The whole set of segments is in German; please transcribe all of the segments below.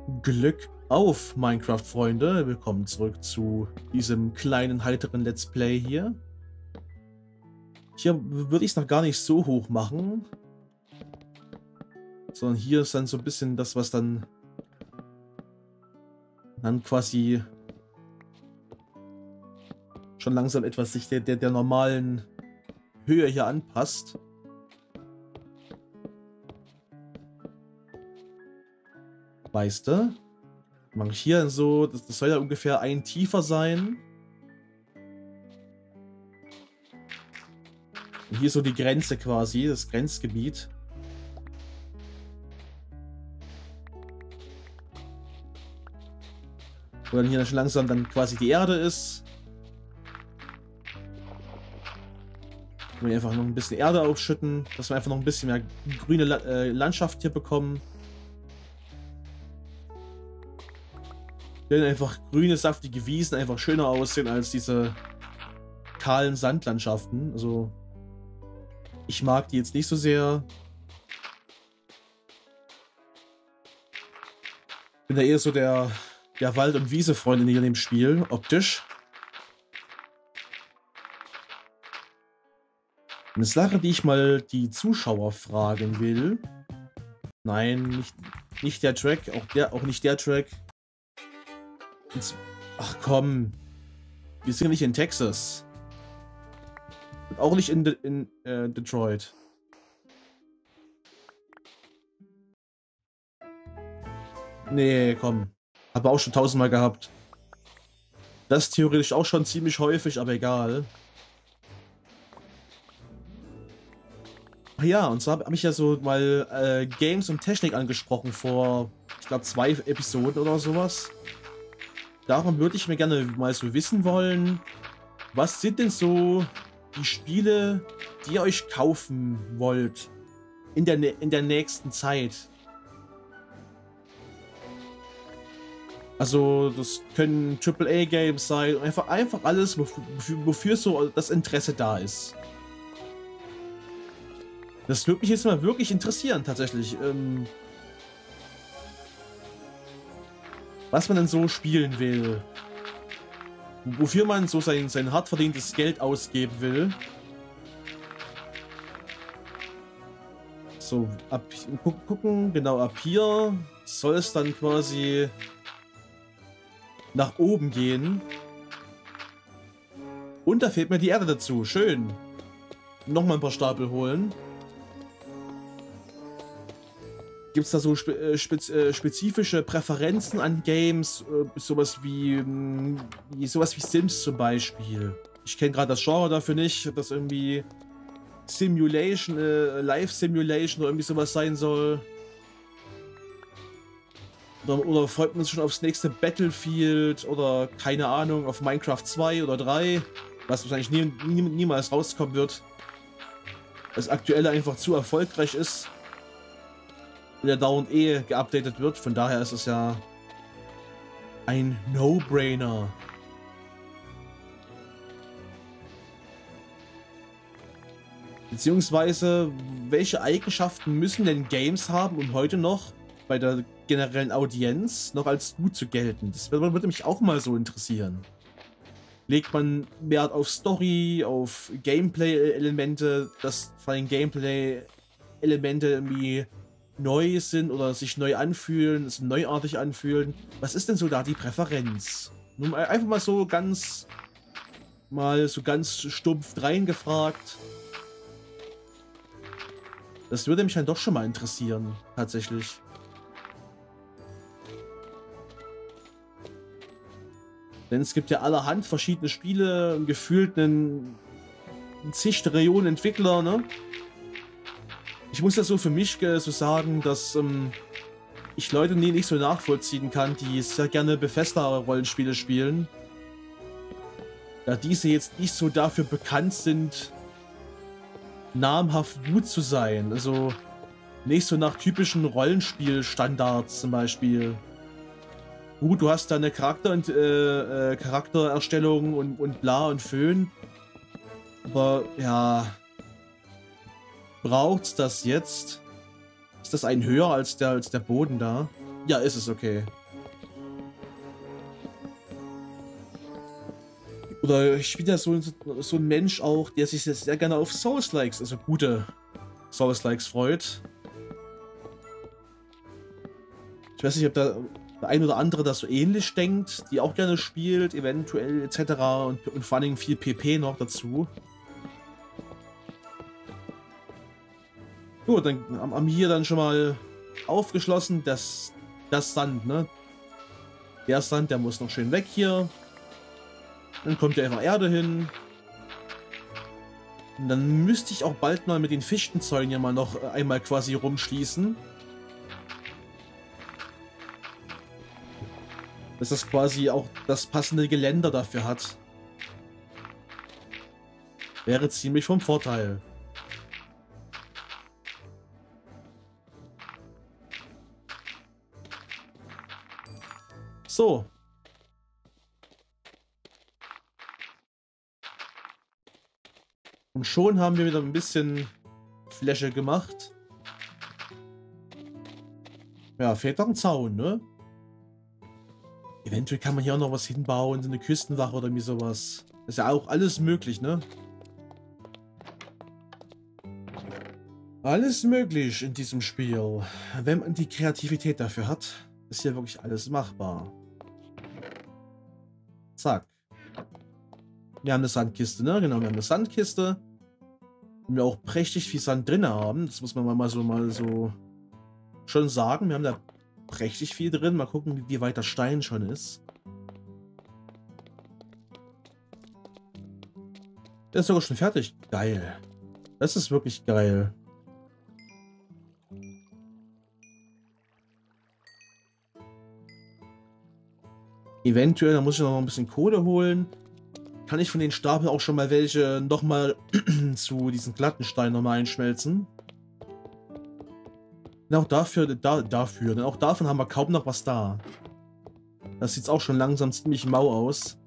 Glück auf, Minecraft-Freunde. Willkommen zurück zu diesem kleinen, heiteren Let's Play hier. Hier würde ich es noch gar nicht so hoch machen. Sondern hier ist dann so ein bisschen das, was dann quasi schon langsam etwas sich der normalen Höhe hier anpasst. Weißt du? Mache ich hier so, das soll ja ungefähr ein tiefer sein. Und hier so die Grenze quasi, das Grenzgebiet. Wo dann hier schon langsam dann quasi die Erde ist. Wir einfach noch ein bisschen Erde aufschütten, dass wir einfach noch ein bisschen mehr grüne Landschaft hier bekommen. Wenn einfach grüne, saftige Wiesen einfach schöner aussehen als diese kahlen Sandlandschaften. Also, ich mag die jetzt nicht so sehr. Bin da eher so der Wald- und Wiese-Freund hier in dem Spiel, optisch. Eine Sache, die ich mal die Zuschauer fragen will. Nein, nicht der Track, auch nicht der Track. Ach komm, wir sind ja nicht in Texas. Und auch nicht in Detroit. Nee, komm. Hab auch schon 1000-mal gehabt. Das theoretisch auch schon ziemlich häufig, aber egal. Ach ja, und zwar habe ich ja so mal Games und Technik angesprochen vor, ich glaube, 2 Episoden oder sowas. Darum würde ich mir gerne mal so wissen wollen, was sind denn so die Spiele, die ihr euch kaufen wollt in der nächsten Zeit? Also das können AAA-Games sein, einfach alles, wofür so das Interesse da ist. Das würde mich jetzt mal wirklich interessieren, tatsächlich. Was man denn so spielen will. Wofür man so sein hart verdientes Geld ausgeben will. So, gucken, genau, ab hier soll es dann quasi nach oben gehen. Und da fehlt mir die Erde dazu. Schön. Nochmal ein paar Stapel holen. Gibt es da so spezifische Präferenzen an Games? Sowas wie Sims zum Beispiel. Ich kenne gerade das Genre dafür nicht, ob das irgendwie Simulation, Live Simulation oder irgendwie sowas sein soll. Oder freut man sich schon aufs nächste Battlefield oder keine Ahnung, auf Minecraft 2 oder 3, was wahrscheinlich niemals rauskommen wird. Das aktuelle einfach zu erfolgreich ist. Der dauernd geupdatet wird, von daher ist es ja ein No-Brainer. Beziehungsweise, welche Eigenschaften müssen denn Games haben, um heute noch bei der generellen Audienz noch als gut zu gelten? Das würde mich auch mal so interessieren. Legt man Wert auf Story, auf Gameplay-Elemente, dass vor allem Gameplay-Elemente irgendwie neu sind oder sich neu anfühlen, es neuartig anfühlen. Was ist denn so da die Präferenz? Nur einfach mal so ganz stumpf reingefragt. Das würde mich dann doch schon mal interessieren, tatsächlich. Denn es gibt ja allerhand verschiedene Spiele, gefühlt zig Trillionen Entwickler, ne? Ich muss das so für mich so sagen, dass ich Leute nicht so nachvollziehen kann, die sehr gerne Bethesda-Rollenspiele spielen. Da diese jetzt nicht so dafür bekannt sind, namhaft gut zu sein. Also nicht so nach typischen Rollenspielstandards zum Beispiel. Gut, du hast da eine Charaktererstellung und bla und Föhn. Aber ja... Braucht's das jetzt? Ist das ein höher als der Boden da? Ja, ist es, okay. Oder ich bin ja so ein Mensch auch, der sich sehr gerne auf Souls-Likes, also gute Souls-Likes freut. Ich weiß nicht, ob da der ein oder andere das so ähnlich denkt, die auch gerne spielt, eventuell etc. Und vor allem viel PP noch dazu. Gut, dann haben wir hier dann schon mal aufgeschlossen, dass das Sand, ne? Der Sand, der muss noch schön weg hier. Dann kommt ja einfach Erde hin. Und dann müsste ich auch bald mal mit den Fichtenzäunen ja mal noch einmal quasi rumschließen. Dass das quasi auch das passende Geländer dafür hat. Wäre ziemlich vom Vorteil. So. Und schon haben wir wieder ein bisschen Fläche gemacht. Ja, fehlt noch ein Zaun, ne? Eventuell kann man hier auch noch was hinbauen, so eine Küstenwache oder wie sowas. Ist ja auch alles möglich, ne? Alles möglich in diesem Spiel. Wenn man die Kreativität dafür hat, ist hier wirklich alles machbar. Zack. Wir haben eine Sandkiste, ne? Genau, wir haben eine Sandkiste. Und wir auch prächtig viel Sand drin haben. Das muss man mal so schon sagen. Wir haben da prächtig viel drin. Mal gucken, wie weit der Stein schon ist. Der ist sogar schon fertig. Geil. Das ist wirklich geil. Eventuell, da muss ich noch ein bisschen Kohle holen. Kann ich von den Stapeln auch schon mal welche nochmal zu diesen glatten Steinen nochmal einschmelzen. Und auch denn auch davon haben wir kaum noch was da. Das sieht auch schon langsam ziemlich mau aus.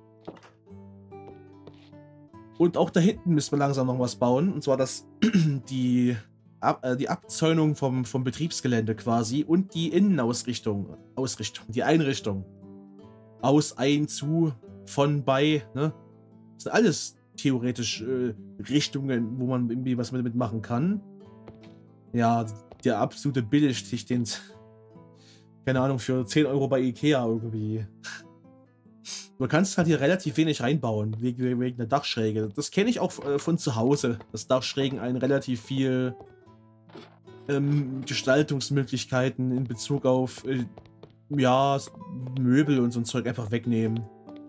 Und auch da hinten müssen wir langsam noch was bauen. Und zwar die Abzäunung vom Betriebsgelände quasi und die Innenausrichtung. Die Einrichtung. Aus, ein, zu, von, bei, ne? Das sind alles theoretisch Richtungen, wo man irgendwie was mit machen kann. Ja, der absolute Billigstich, den, keine Ahnung, für 10 Euro bei Ikea irgendwie. Du kannst halt hier relativ wenig reinbauen, wegen der Dachschräge. Das kenne ich auch von zu Hause, dass Dachschrägen einen relativ viel Gestaltungsmöglichkeiten in Bezug auf ja, Möbel und so ein Zeug einfach wegnehmen.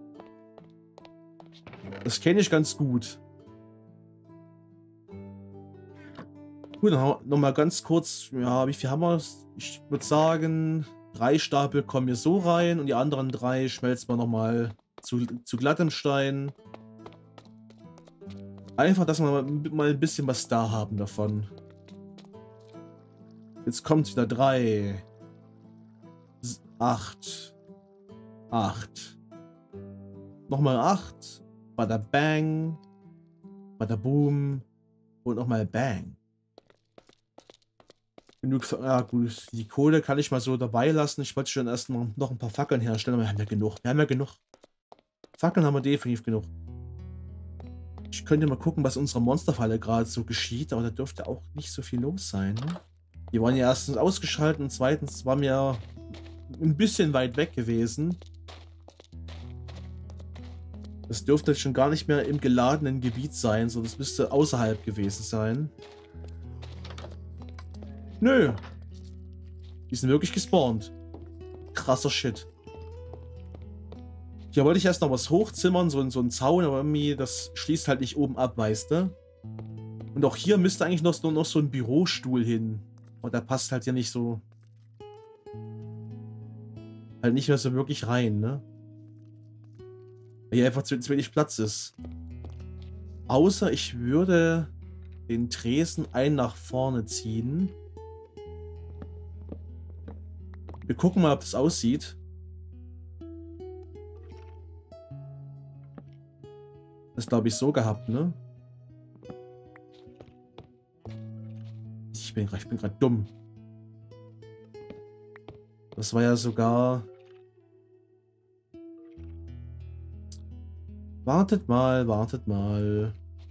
Das kenne ich ganz gut. Gut, dann nochmal ganz kurz, ja, wie viel haben wir? Ich würde sagen, 3 Stapel kommen hier so rein und die anderen 3 schmelzen wir nochmal zu glattem Stein. Einfach, dass wir mal ein bisschen was da haben davon. Jetzt kommt wieder 3. 8. 8. Nochmal 8. Bada bang. Bada boom. Und nochmal bang. Genug, ja gut, die Kohle kann ich mal so dabei lassen. Ich wollte schon erst noch ein paar Fackeln herstellen, aber wir haben ja genug. Wir haben ja genug. Fackeln haben wir definitiv genug. Ich könnte mal gucken, was unserer Monsterfalle gerade so geschieht, aber da dürfte auch nicht so viel los sein. Ne? Die waren ja erstens ausgeschaltet und zweitens waren wir ein bisschen weit weg gewesen. Das dürfte schon gar nicht mehr im geladenen Gebiet sein, so das müsste außerhalb gewesen sein. Nö. Die sind wirklich gespawnt. Krasser Shit. Hier wollte ich erst noch was hochzimmern, so ein Zaun, aber irgendwie, das schließt halt nicht oben ab, weißt du? Und auch hier müsste eigentlich noch so ein Bürostuhl hin. Und der passt halt ja nicht so... halt nicht mehr so wirklich rein, ne? Weil hier einfach zu wenig Platz ist. Außer ich würde den Tresen nach vorne ziehen. Wir gucken mal, ob das aussieht. Das glaube ich so gehabt, ne? Ich bin gerade dumm. Das war ja sogar... Wartet mal, wartet mal.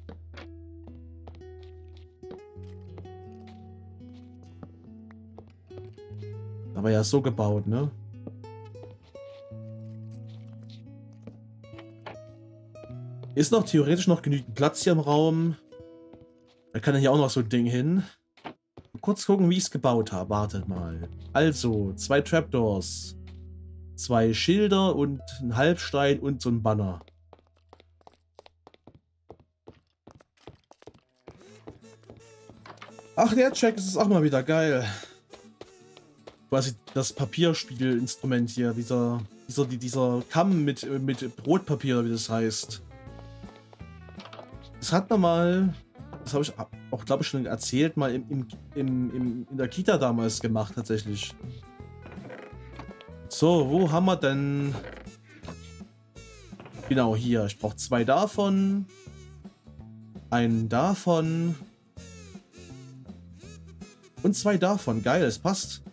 Aber ja so gebaut, ne? Ist noch theoretisch noch genügend Platz hier im Raum. Da kann ja hier auch noch so ein Ding hin. Kurz gucken, wie ich es gebaut habe. Wartet mal. Also, 2 Trapdoors, 2 Schilder und ein Halbstein und so ein Banner. Ach, der Check ist auch mal wieder geil. Quasi das Papierspiegelinstrument hier. Dieser Kamm mit Brotpapier, wie das heißt. Das hat man mal... Das habe ich auch, glaube ich, schon erzählt, mal in der Kita damals gemacht, tatsächlich. So, wo haben wir denn... Genau, hier. Ich brauche 2 davon. Einen davon. Und 2 davon. Geil, es passt.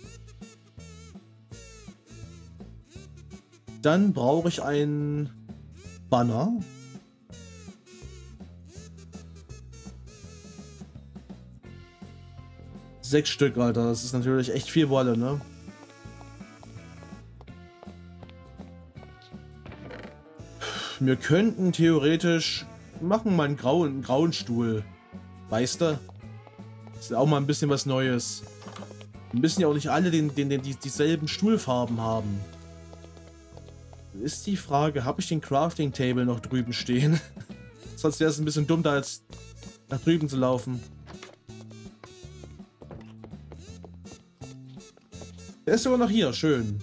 Dann brauche ich einen Banner. Sechs Stück, Alter. Das ist natürlich echt viel Wolle, ne? Wir könnten theoretisch machen mal einen grauen Stuhl. Weißt du? Das ist auch mal ein bisschen was Neues. Wir müssen ja auch nicht alle dieselben Stuhlfarben haben. Ist die Frage, habe ich den Crafting Table noch drüben stehen? Sonst wäre es ein bisschen dumm, da jetzt nach drüben zu laufen. Der ist sogar noch hier, schön.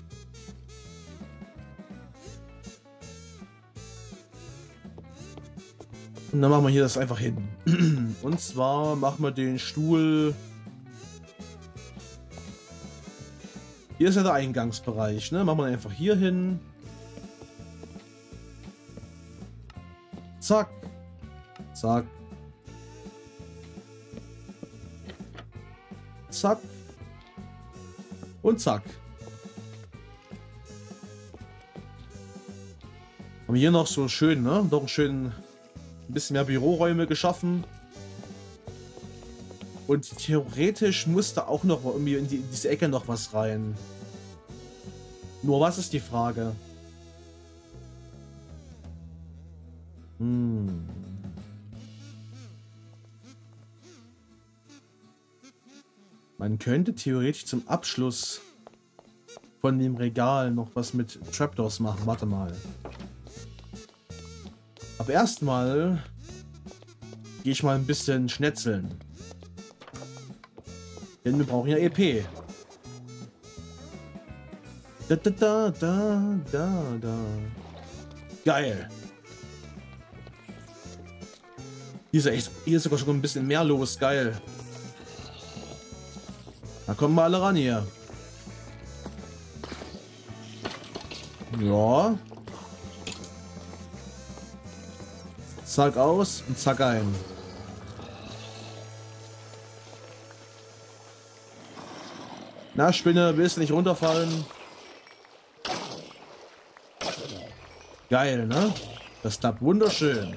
Und dann machen wir hier das einfach hin. Und zwar machen wir den Stuhl... Hier ist ja der Eingangsbereich, ne? Machen wir einfach hier hin. Zack. Zack. Zack. Und zack. Haben wir hier noch so schön, ne? Noch ein bisschen mehr Büroräume geschaffen. Und theoretisch muss da auch noch irgendwie in diese Ecke noch was rein. Nur was ist die Frage? Man könnte theoretisch zum Abschluss von dem Regal noch was mit Trapdoors machen. Warte mal. Aber erstmal gehe ich mal ein bisschen schnetzeln. Denn wir brauchen ja EP. Da. Geil. Hier ist sogar schon ein bisschen mehr los. Geil. Da kommen wir alle ran hier. Ja. Zack aus und zack ein. Na, Spinne, willst du nicht runterfallen? Geil, ne? Das klappt wunderschön.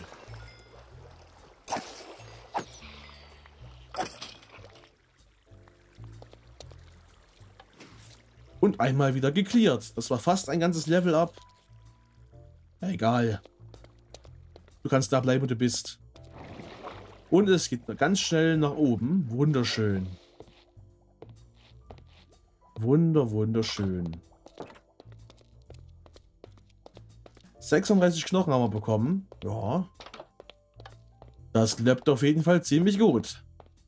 Und einmal wieder gecleart. Das war fast ein ganzes Level up. Ja, egal. Du kannst da bleiben, wo du bist. Und es geht ganz schnell nach oben. Wunderschön. Wunderschön. 36 Knochen haben wir bekommen. Ja. Das klappt auf jeden Fall ziemlich gut.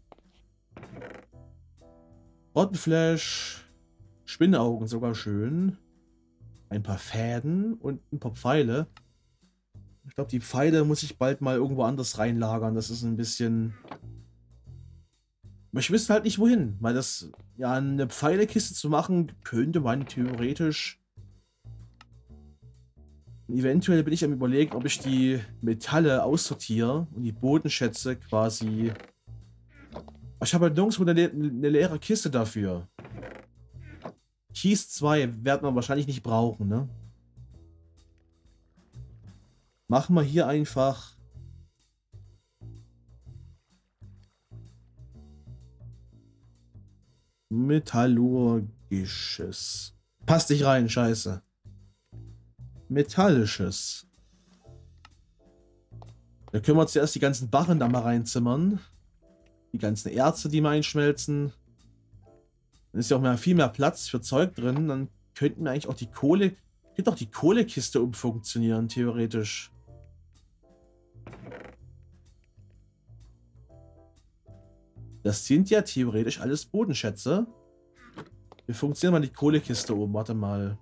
Rottenflash. Spinnaugen sogar schön. Ein paar Fäden und ein paar Pfeile. Ich glaube, die Pfeile muss ich bald mal irgendwo anders reinlagern. Das ist ein bisschen... Aber ich wüsste halt nicht wohin. Weil das... Ja, eine Pfeilekiste zu machen, könnte man theoretisch... Eventuell bin ich am Überlegen, ob ich die Metalle aussortiere und die Bodenschätze quasi... Ich habe halt nirgendwo eine leere Kiste dafür. Keys 2 werden wir wahrscheinlich nicht brauchen, ne? Machen wir hier einfach Metallurgisches. Passt nicht rein, scheiße. Metallisches. Da können wir zuerst die ganzen Barren da mal reinzimmern. Die ganzen Erze, die mal einschmelzen. Dann ist ja auch mehr, viel mehr Platz für Zeug drin. Dann könnten wir eigentlich auch die Kohle... Könnte auch die Kohlekiste umfunktionieren, theoretisch. Das sind ja theoretisch alles Bodenschätze. Wir funktionieren mal die Kohlekiste um. Warte mal.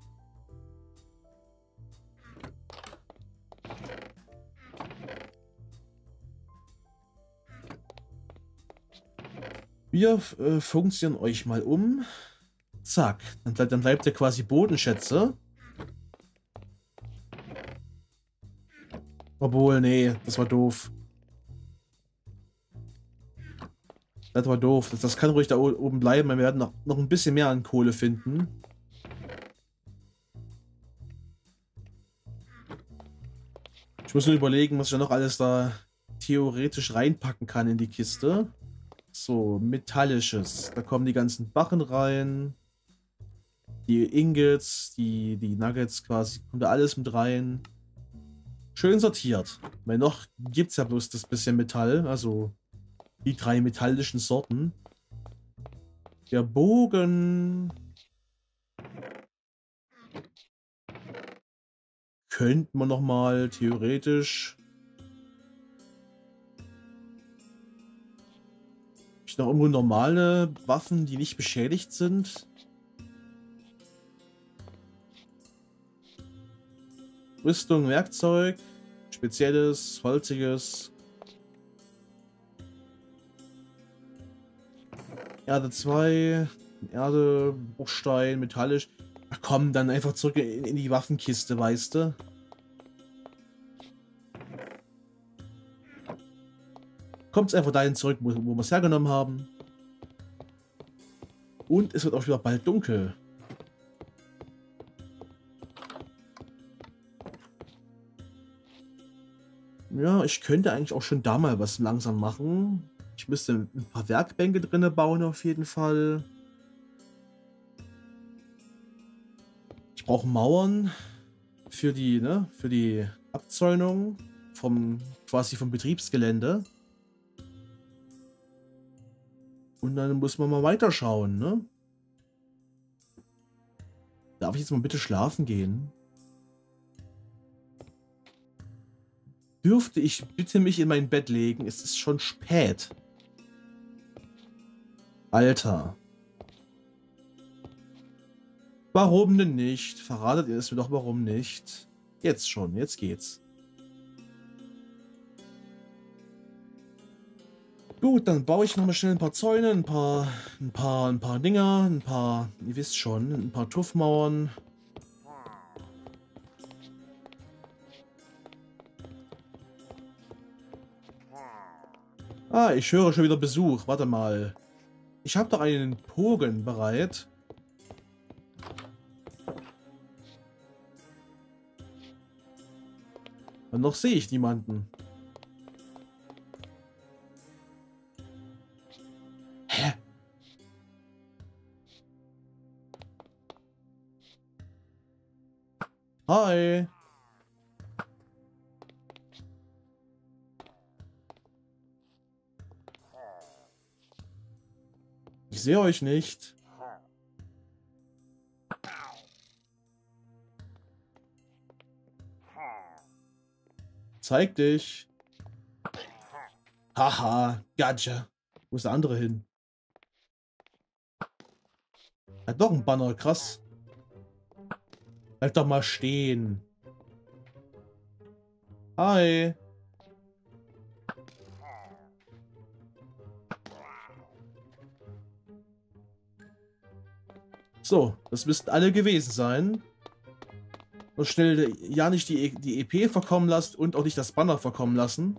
Wir funktionieren euch mal um. Zack. Dann bleibt ja quasi Bodenschätze. Obwohl, nee, das war doof. Das war doof. Das kann ruhig da oben bleiben. Wir werden noch ein bisschen mehr an Kohle finden. Ich muss nur überlegen, was ich da noch alles da theoretisch reinpacken kann in die Kiste. So, Metallisches. Da kommen die ganzen Barren rein. Die Ingots, die Nuggets quasi. Kommt da alles mit rein. Schön sortiert. Weil noch gibt es ja bloß das bisschen Metall. Also die 3 metallischen Sorten. Der Bogen. Könnte man nochmal theoretisch. Noch irgendwo normale Waffen, die nicht beschädigt sind. Rüstung, Werkzeug, spezielles, holziges. Erde 2, Erde, Bruchstein, metallisch. Ach komm, dann einfach zurück in die Waffenkiste, weißt du? Kommt es einfach dahin zurück, wo wir es hergenommen haben. Und es wird auch wieder bald dunkel. Ja, ich könnte eigentlich auch schon da mal was langsam machen. Ich müsste ein paar Werkbänke drinne bauen auf jeden Fall. Ich brauche Mauern für die, ne, für die Abzäunung quasi vom Betriebsgelände. Und dann muss man mal weiterschauen, ne? Darf ich jetzt mal bitte schlafen gehen? Dürfte ich bitte mich in mein Bett legen? Es ist schon spät. Alter. Warum denn nicht? Verratet ihr es mir doch, warum nicht? Jetzt schon, jetzt geht's. Gut, dann baue ich noch mal schnell ein paar Zäune, ein paar Dinger, ihr wisst schon, ein paar Tuffmauern. Ah, ich höre schon wieder Besuch. Warte mal. Ich habe doch einen Bogen bereit. Und noch sehe ich niemanden. Hä? Hi. Ich sehe euch nicht. Zeig dich. Haha, gotcha. Wo ist der andere hin? Hat doch ein Banner, krass. Bleib doch mal stehen. Hi. So, das müssten alle gewesen sein. Und schnell ja nicht die EP verkommen lasst und auch nicht das Banner verkommen lassen.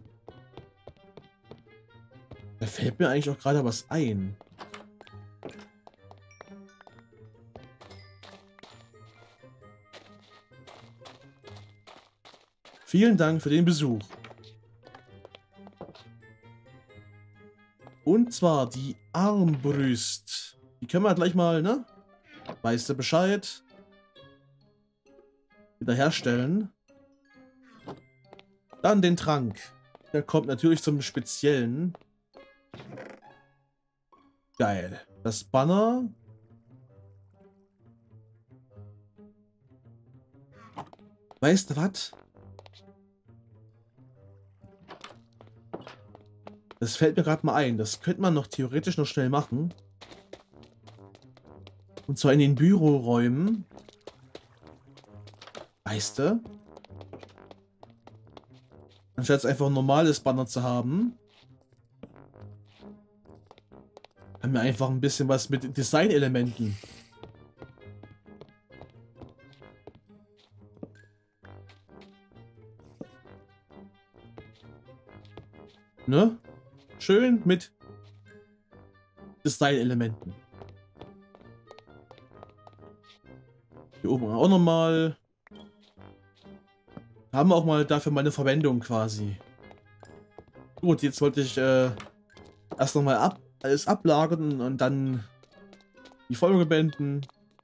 Da fällt mir eigentlich auch gerade was ein. Vielen Dank für den Besuch. Und zwar die Armbrust. Die können wir gleich mal, ne? Weißt du Bescheid? Wiederherstellen. Dann den Trank. Der kommt natürlich zum Speziellen. Geil. Das Banner. Weißt du was? Das fällt mir gerade mal ein. Das könnte man noch theoretisch noch schnell machen. Und zwar in den Büroräumen. Weißt du? Anstatt einfach ein normales Banner zu haben, haben wir einfach ein bisschen was mit Designelementen. Ne? Schön mit Designelementen. Hier oben auch nochmal. Haben wir auch mal dafür meine Verwendung quasi. Gut, jetzt wollte ich erst nochmal alles ablagern und dann die Folge beenden.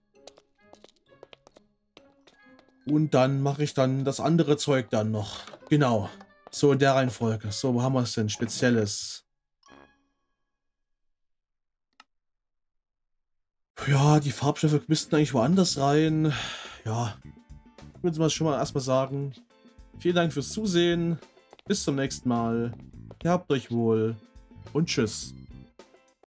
Und dann mache ich dann das andere Zeug dann noch. Genau. So in der Reihenfolge. So, wo haben wir es denn? Spezielles. Ja, die Farbstoffe müssten eigentlich woanders rein. Ja. Ich würde mal schon mal erstmal sagen. Vielen Dank fürs Zusehen. Bis zum nächsten Mal. Ihr habt euch wohl. Und tschüss.